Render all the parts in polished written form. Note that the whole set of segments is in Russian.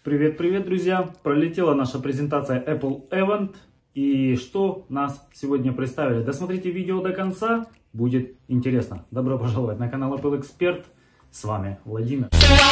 Привет, друзья! Пролетела наша презентация Apple Event. И что нас сегодня представили? Досмотрите видео до конца, будет интересно. Добро пожаловать на канал Apple Expert. С вами Владимир.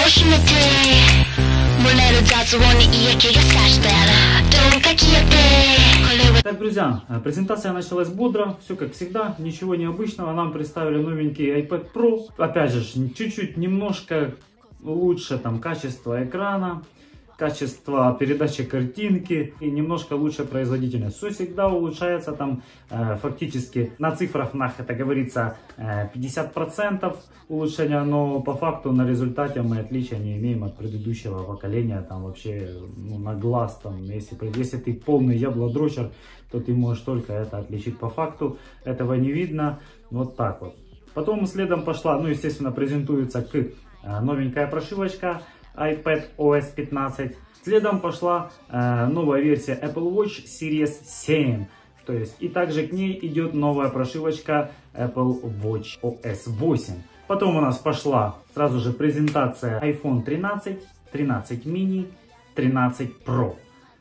Так, друзья, презентация началась бодро, все как всегда, ничего необычного. Нам представили новенький iPad Pro. Опять же, чуть-чуть немножко лучше там качество экрана, качество передачи картинки и немножко лучше производительность. Все всегда улучшается там фактически на цифрах, это говорится 50% улучшения, но по факту на результате мы отличия не имеем от предыдущего поколения. Там вообще на глаз, там, если ты полный яблодрочер, то ты можешь только это отличить. По факту этого не видно. Вот так вот. Потом следом пошла, естественно, презентуется новенькая прошивочка iPadOS 15. Следом пошла новая версия Apple Watch Series 7. То есть, и также к ней идет новая прошивочка Apple Watch OS 8. Потом у нас пошла сразу же презентация iPhone 13, 13 mini, 13 Pro.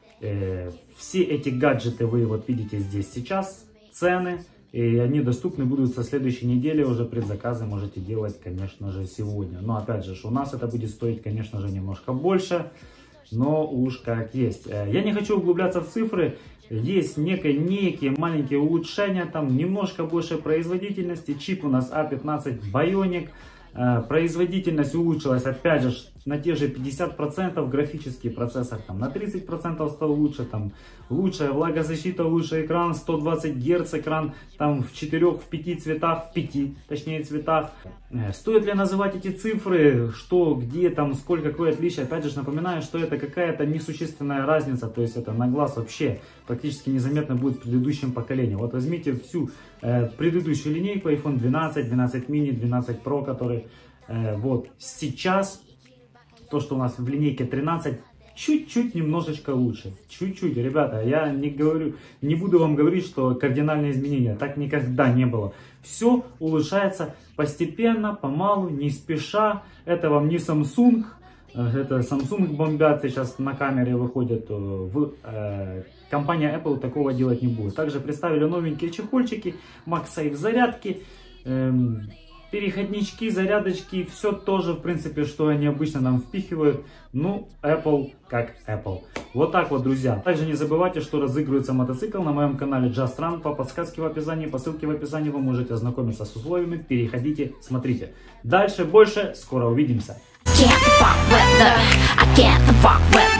Все эти гаджеты вы вот видите здесь сейчас, цены. И они доступны будут со следующей недели, уже предзаказы можете делать, конечно же, сегодня. Но опять же, у нас это будет стоить, конечно же, немножко больше, но уж как есть. Я не хочу углубляться в цифры, есть некие маленькие улучшения, там немножко больше производительности. Чип у нас A15 Bionic, производительность улучшилась, опять же, на те же 50%, графический процессор там на 30% стал лучше, там лучшая влагозащита, лучший экран, 120 Гц экран, там в 4-5 цветах, точнее цветах. Стоит ли называть эти цифры, что, где, там, сколько, какое отличие? Опять же, напоминаю, что это какая-то несущественная разница, то есть это на глаз вообще практически незаметно будет в предыдущем поколении. Вот возьмите всю предыдущую линейку iPhone 12, 12 mini, 12 Pro, который вот сейчас, то, что у нас в линейке 13, чуть-чуть немножечко лучше. Чуть-чуть, ребята, я не буду вам говорить, что кардинальные изменения. Так никогда не было. Все улучшается постепенно, помалу, не спеша. Это вам не Samsung. Это Samsung бомбят, сейчас на камере выходят. Компания Apple такого делать не будет. Также представили новенькие чехольчики, MagSafe зарядки. Переходнички, зарядочки, все тоже, в принципе, что они обычно нам впихивают. Apple как Apple. Вот так вот, друзья. Также не забывайте, что разыгрывается мотоцикл на моем канале Just Run. По подсказке в описании, по ссылке в описании вы можете ознакомиться с условиями. Переходите, смотрите. Дальше больше, скоро увидимся.